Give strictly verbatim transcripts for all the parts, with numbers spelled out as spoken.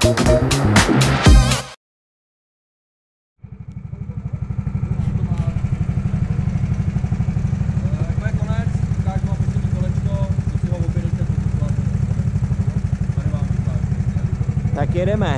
Tak jedeme.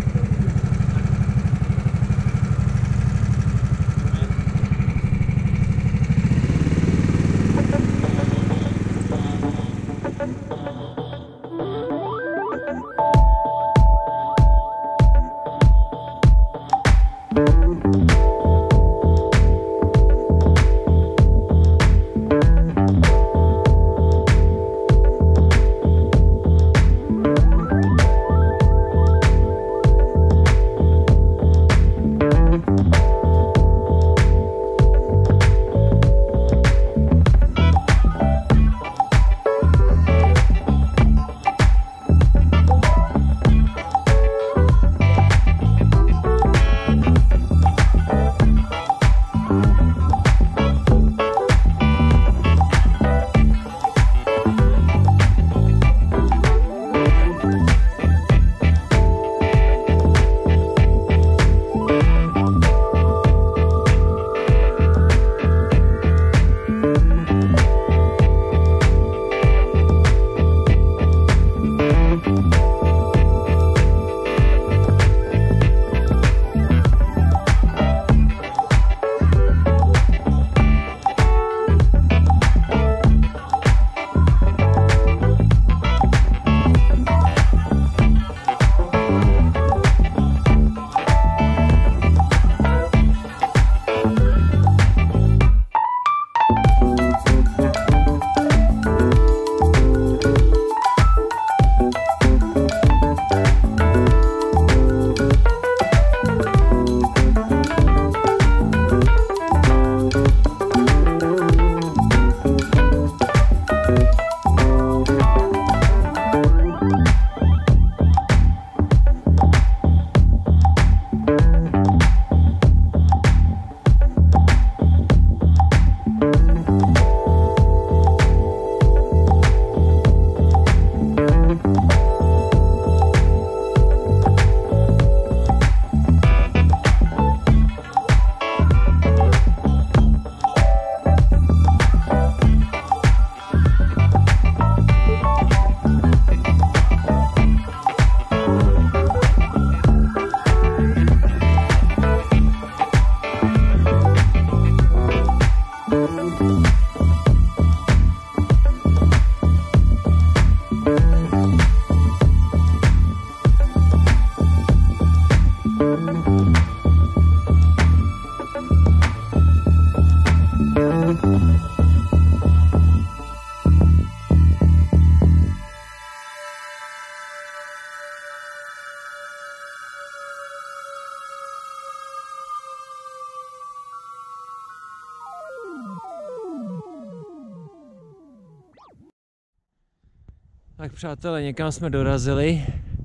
Tak přátelé, někam jsme dorazili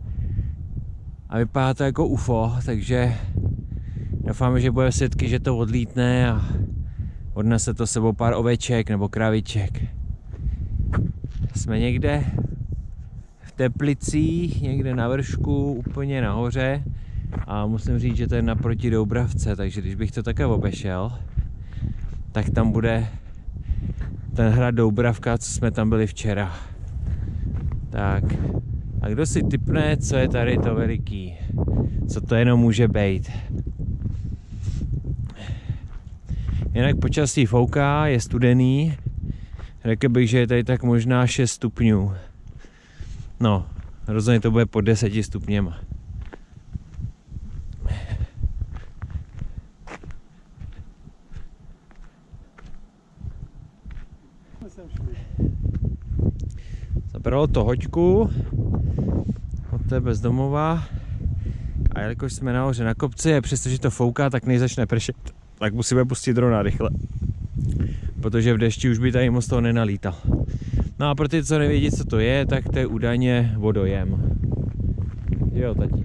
a vypadá to jako U F O, takže doufáme, že bude svědky, že to odlítne a odnese to s sebou pár oveček nebo kraviček. Jsme někde v Teplicích, někde na vršku, úplně nahoře a musím říct, že to je naproti Doubravce, takže když bych to také obešel, tak tam bude ten hrad Doubravka, co jsme tam byli včera. Tak, a kdo si tipne, co je tady to veliký? Co to jenom může být? Jinak počasí fouká, je studený. Řekl bych, že je tady tak možná šest stupňů. No, rozhodně to bude pod deseti stupněma. Zabralo to hoďku od té bezdomova a jelikož jsme nahoře na kopci a přestože to fouká, tak než začne pršet, tak musíme pustit drona rychle, protože v dešti už by tady moc toho nenalítal. No a pro ty, co nevědí, co to je, tak to je údajně vodojem. Jo, tati.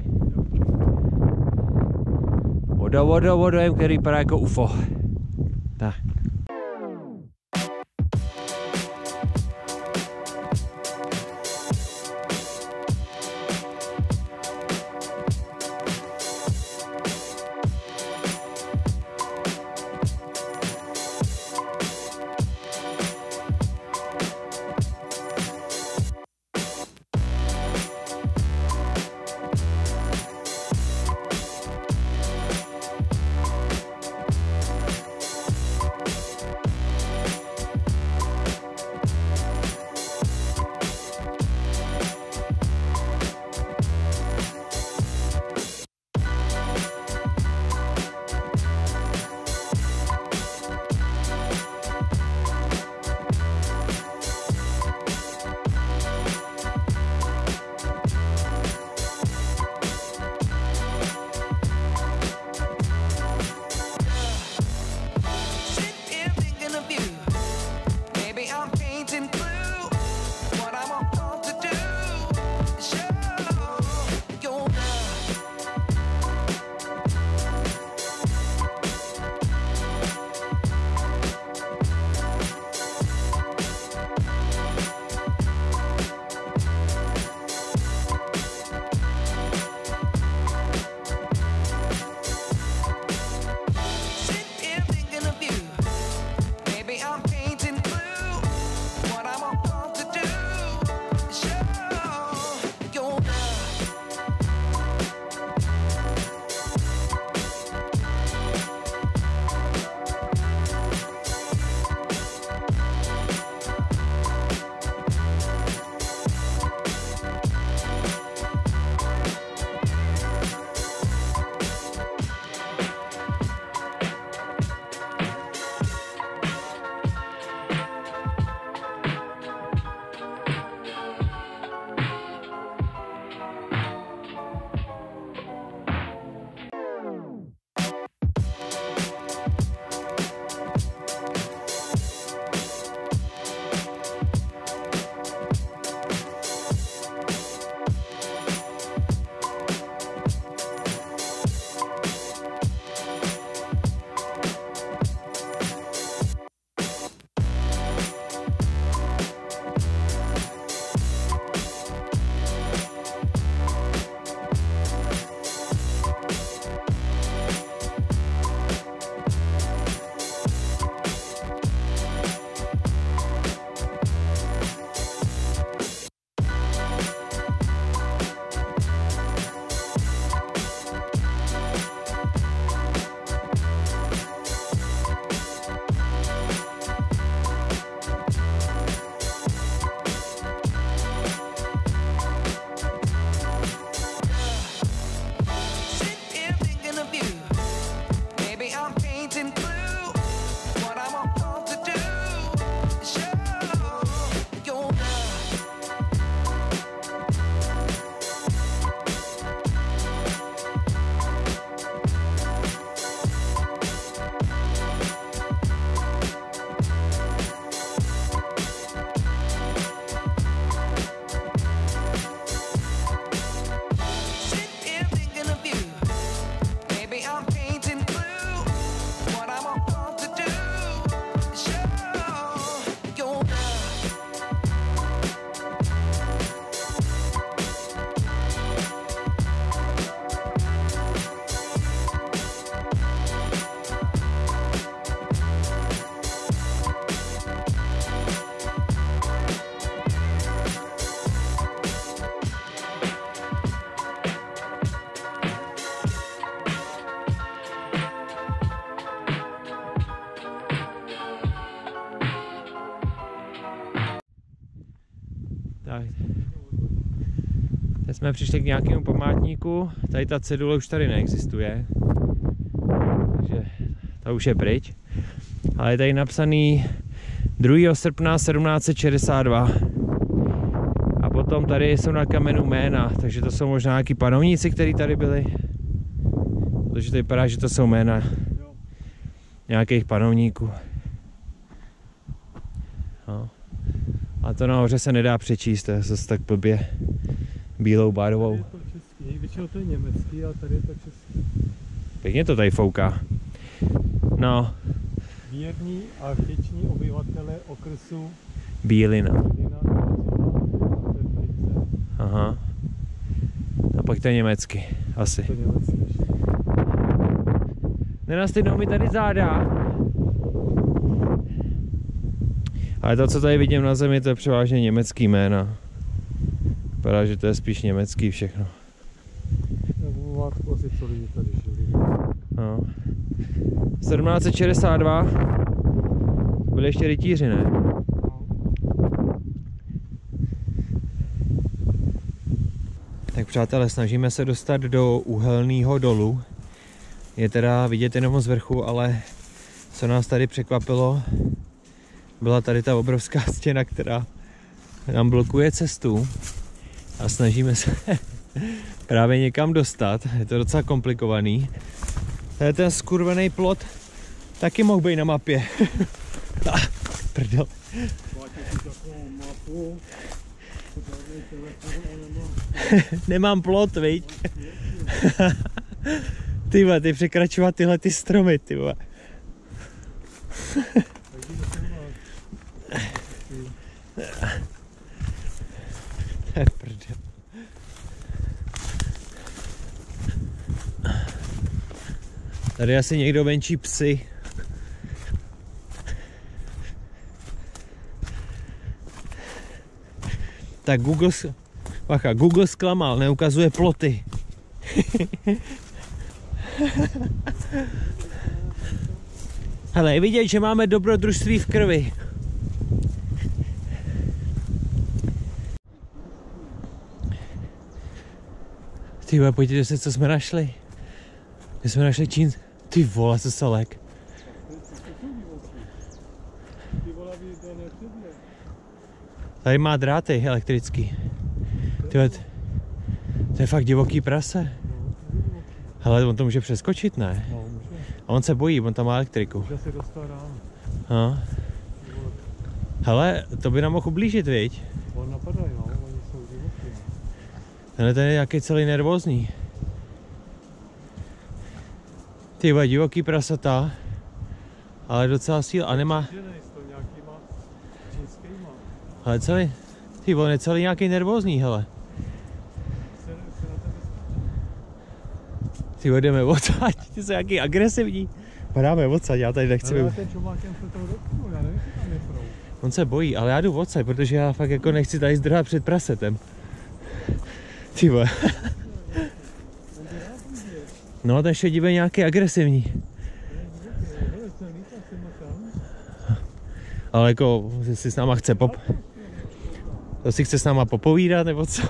Vodo, vodo, vodojem, který vypadá jako U F O. Tak. jsme přišli k nějakému památníku, tady ta cedule už tady neexistuje, takže to už je pryč, ale je tady napsaný druhého srpna sedmnáct set šedesát dva a potom tady jsou na kamenu jména, takže to jsou možná nějaký panovníci, kteří tady byli, protože to vypadá, že to jsou jména nějakých panovníků. No. A to nahoře se nedá přečíst, to je zase tak blbě bílou barvou. Tady je to český, většinou to je německý, ale tady je to český. Pěkně to tady fouká. No. Věrní a vděční obyvatele okresu Bílina. Bílina. Aha. A pak to je německy, asi. To je německý. Nenastydnou mi tady záda. Ale to, co tady vidím na zemi, to je převážně německý jména. Vypadá, že to je spíš německý všechno. Nebo asi co lidi tady žili. No. sedmnáct set šedesát dva byli ještě rytíři, ne? Tak přátelé, snažíme se dostat do Uhelného dolu. Je teda vidět jenom z vrchu, ale co nás tady překvapilo, byla tady ta obrovská stěna, která nám blokuje cestu a snažíme se právě někam dostat. Je to docela komplikovaný. Tady ten skurvený plot taky mohl být na mapě. Prdel. Nemám plot, viď? Ty vole, ty překračovat tyhle ty stromy, ty vole. To je prdel. Tady asi někdo venčí psy. Tak Google, bacha, Google zklamal, neukazuje ploty. Hele, vidět, že máme dobrodružství v krvi. Ty vole, podívejte se, co jsme našli. My jsme našli čín... Ty vole, co solek. Tady má dráty elektrický. Ty vole, to je fakt divoký prase. Hele, on to může přeskočit, ne? A on se bojí, on tam má elektriku. No. Hele, to by nám mohl ublížit, viď? On napadají, no, oni jsou divoký. Tenhle ten je nějaký celý nervózní. Ty vole, divoký prasata, ale docela síl a nemá... Ale celý, ty vole, je celý nějaký nervózní, hele. Ty vole, jdeme odsaď, ty jsou nějaký agresivní. Padáme odsaď, já tady nechci... Ale ten čomákem se toho dotknu, já nevím, jestli tam je prou. On se bojí, ale já jdu odsaď, protože já fakt jako nechci tady zdrhat před prasetem. Ty vole. No, ten šedivý je nějaký agresivní. Ale jako, že si s náma chce pop... To si chce s náma popovídat, nebo co?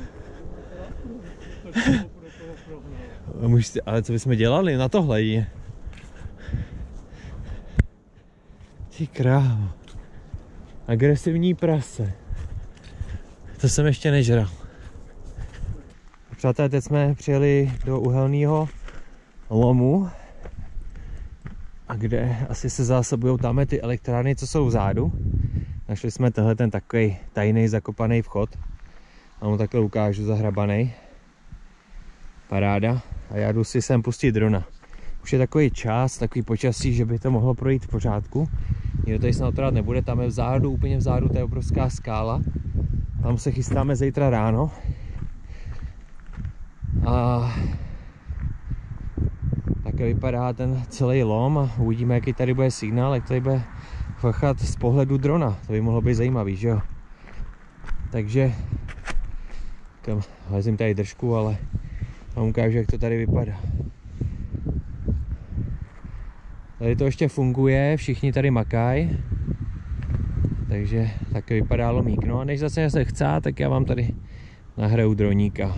Ale co bychom dělali na tohle? Ty krávo. Agresivní prase. To jsem ještě nežral. Přátelé, teď jsme přijeli do Uhelného lomu, a kde asi se zásobují tam ty elektrárny, co jsou vzadu. Našli jsme tenhle ten takový tajný zakopaný vchod. A mu takhle ukážu zahrabaný. Paráda. A já jdu si sem pustit drona. Už je takový čas, takový počasí, že by to mohlo projít v pořádku. Nikdo tady snad rád nebude, tam je vzadu, úplně vzadu, to je obrovská skála. Tam se chystáme zítra ráno. A tak vypadá ten celý lom a uvidíme, jaký tady bude signál, jak tady bude fachat z pohledu drona. To by mohlo být zajímavý, že jo? Takže kam, vezím tady držku, ale vám ukážu, jak to tady vypadá. Tady to ještě funguje, všichni tady makají. Takže tak vypadá lomík. No a než zase se chce, tak já vám tady nahraju droníka.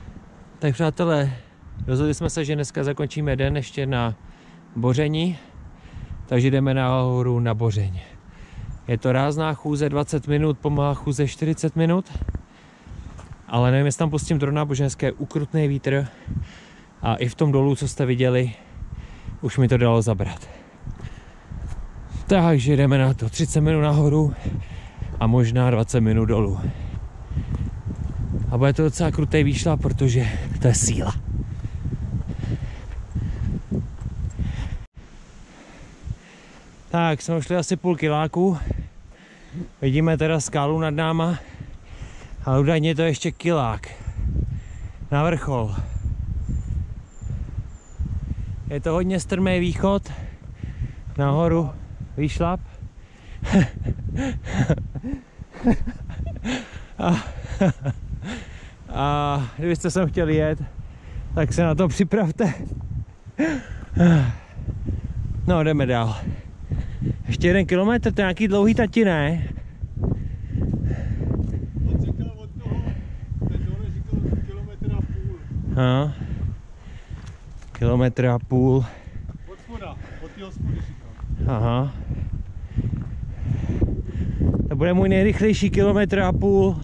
Tak přátelé, rozhodli jsme se, že dneska zakončíme den ještě na boření. takže jdeme nahoru na Bořeň. Je to rázná chůze dvacet minut, pomalá chůze čtyřicet minut. Ale nevím, jestli tam pustím drona, protože dneska je ukrutný vítr. A i v tom dolu, co jste viděli, už mi to dalo zabrat. Takže jdeme na to třicet minut nahoru a možná dvacet minut dolů. A bude to docela krutý výšlap, protože to je síla. Tak, jsme ušli asi půl kiláku. Vidíme teda skálu nad náma. Ale údajně je to ještě kilák. Na vrchol. Je to hodně strmý východ. Nahoru výšlap. a, a kdybyste sem chtěli jet, tak se na to připravte. No, jdeme dál. Ještě jeden kilometr, to je nějaký dlouhý tati, ne? On říkal od toho, ten dole říkal kilometr a půl. No. Kilometr a půl. Od spoda, od té hospody říkal. Aha. To bude můj nejrychlejší kilometr a půl.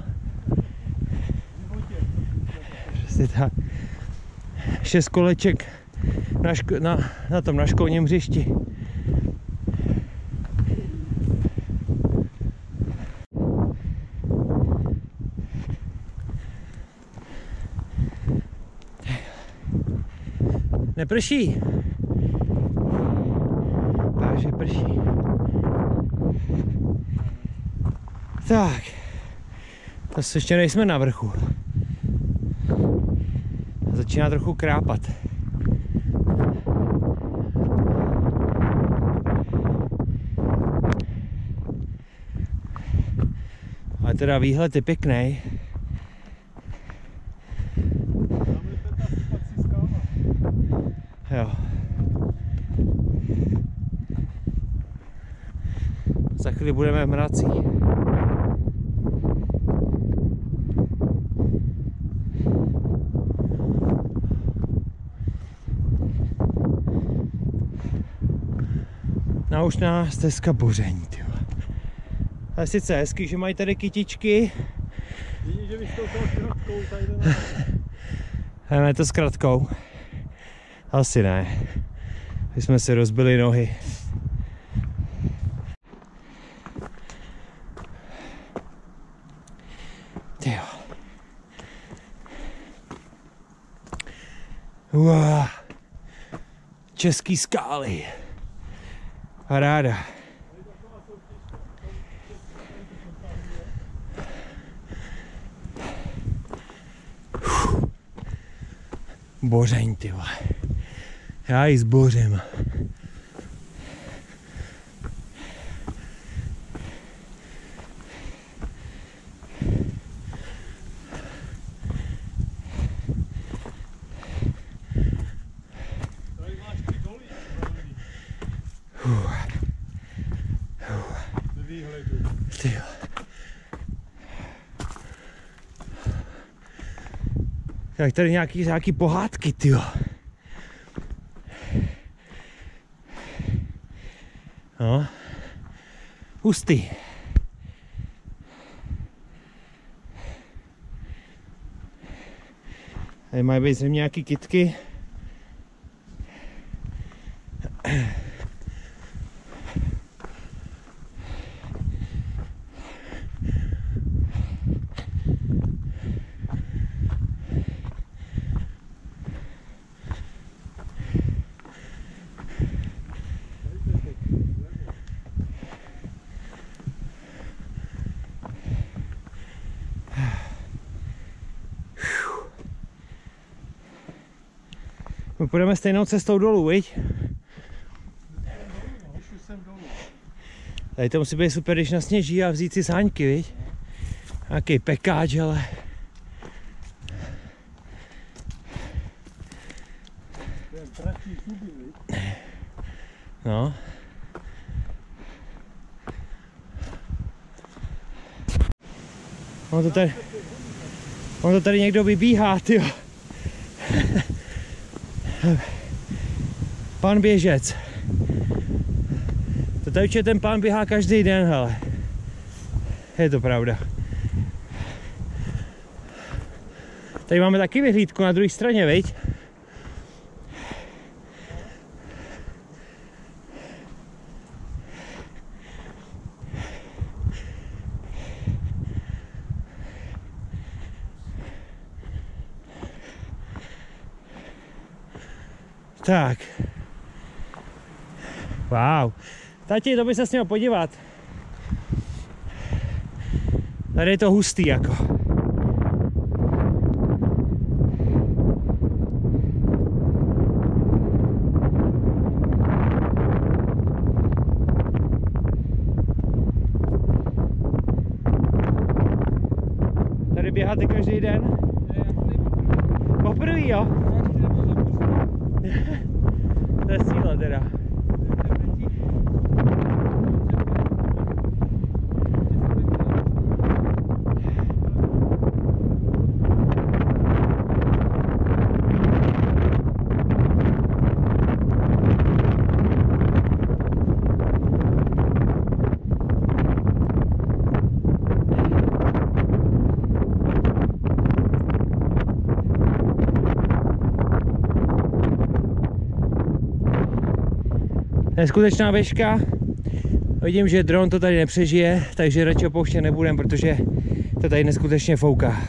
Přesně tak. Šest koleček na, ško- na, na tom na školním hřišti. Neprší. Takže prší. Tak. To ještě nejsme na vrchu. Začíná trochu krápat. Ale teda výhled je pěkný. Jo. Za chvíli budeme v mrací. Naučná stezka Boření, tyjo. To je sice hezký, že mají tady kytičky. Vidíš, že vystoupil s kratkou tady. Jdeme to s kratkou. Asi ne. My jsme si rozbili nohy. Tyjo. Uá. Český skály. Paráda. Bořeň, ty vole. Já ji zbořím. Tady máš ty doly. Do výhledu. Ty jo. Tak tady nějaký, nějaký pohádky, ty jo. No. Hustý. Tady mají být zřejmě nějaký kytky. My půjdeme stejnou cestou dolů, viď? Tady to musí být super, když nasněží a vzít si sáňky, viď? Nějaký pekáč, ale... No. On to tady... On to tady někdo vybíhá, tyjo. Pan běžec. To tady určitě ten pán běhá každý den, hele. Je to pravda. Tady máme taky vyhlídku na druhé straně, viď? Tak. Wow. Tati, to by se měl podívat. Tady je to hustý jako. Tady běháte každý den? Poprvý, jo? To je síla teda. Neskutečná výška. Vidím, že dron to tady nepřežije, takže radši opouštět nebudem, protože to tady neskutečně fouká.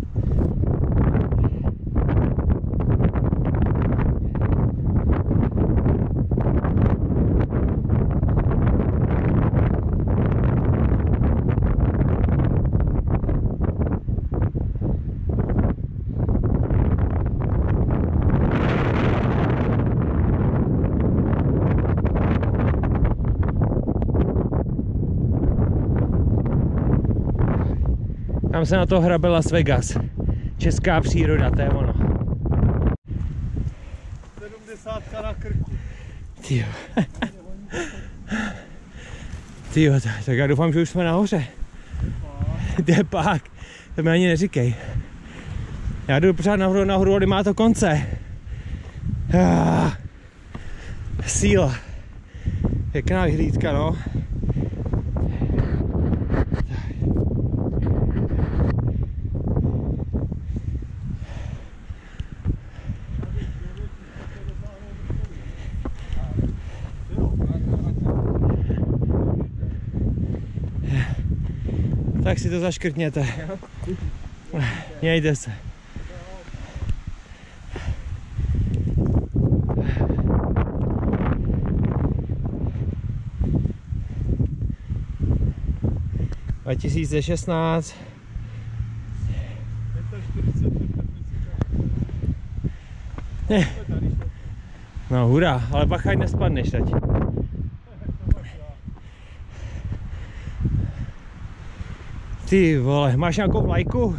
Tam se na to hrabe Las Vegas. Česká příroda, to je ono. sedmdesátka na krku. Tyjo. Tyjo, tak, tak já doufám, že už jsme nahoře. Jde pak. To mi ani neříkej. Já jdu pořád nahoru, nahoru, ale má to konce. Ah, síla. Pěkná vyhlídka, no. Tak si to zaškrtněte. Mějte se. dva tisíce šestnáct. No hurá, ale bacha, ať nespadneš teď. Ty vole, máš nějakou vlajku?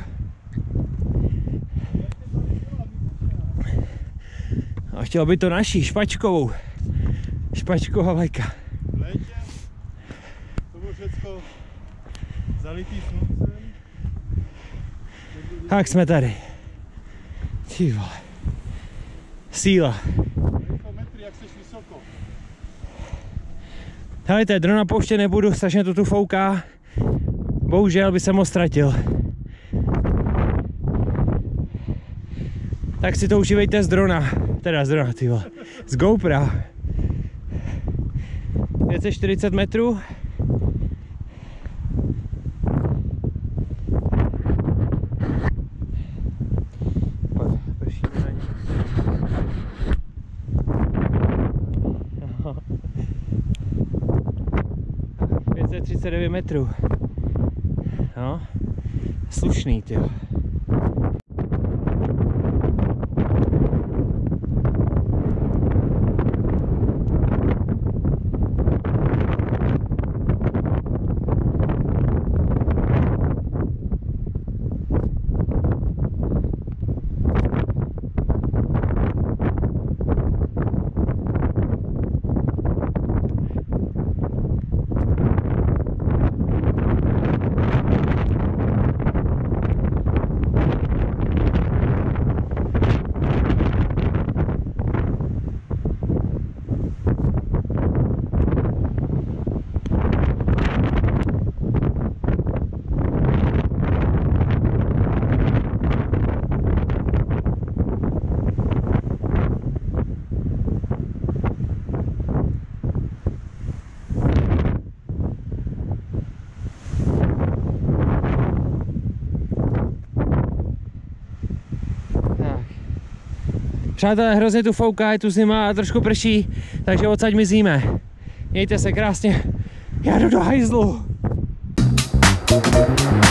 A chtěl by to naší, špačkovou. Špačková vlajka. V létě to bylo všecko zalitý sluncem. Tak jsme tady. Ty vole. Síla. Metry, jak jsi vysoko. Helejte, drona pouště nebudu, strašně to tu fouká. Bohužel by jsem ho ztratil. Tak si to užívejte z drona. Teda z drona, ty vole. Z GoPra. pět set čtyřicet metrů. pět set třicet devět metrů. No, slušný, tyjo. Přátelé, hrozně tu fouká, je tu zima a trošku prší, takže odsaď mizíme. Mějte se krásně, já jdu do hajzlu.